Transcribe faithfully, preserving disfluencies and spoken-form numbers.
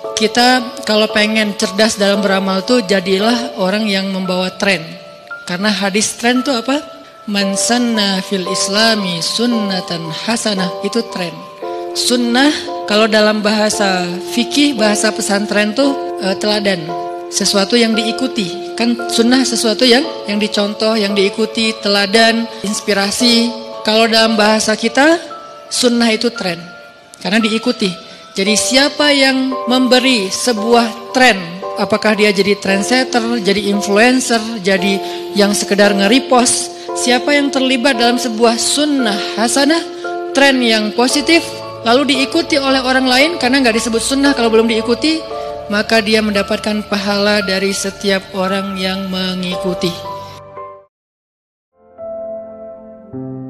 Kita kalau pengen cerdas dalam beramal tuh jadilah orang yang membawa tren. Karena hadis tren tuh apa? Man sanna fil islami sunnatan hasanah, itu tren. Sunnah kalau dalam bahasa fikih, bahasa pesantren tuh e, teladan, sesuatu yang diikuti. Kan sunnah sesuatu yang yang dicontoh, yang diikuti, teladan, inspirasi. Kalau dalam bahasa kita, sunnah itu tren, karena diikuti. Jadi siapa yang memberi sebuah tren, apakah dia jadi trendsetter, jadi influencer, jadi yang sekedar nge-repost, siapa yang terlibat dalam sebuah sunnah hasanah, tren yang positif, lalu diikuti oleh orang lain, karena nggak disebut sunnah kalau belum diikuti, maka dia mendapatkan pahala dari setiap orang yang mengikuti.